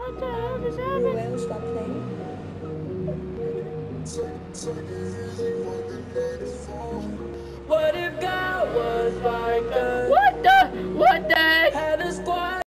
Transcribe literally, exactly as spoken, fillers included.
What the hell is Blue happening? whale, stop playing.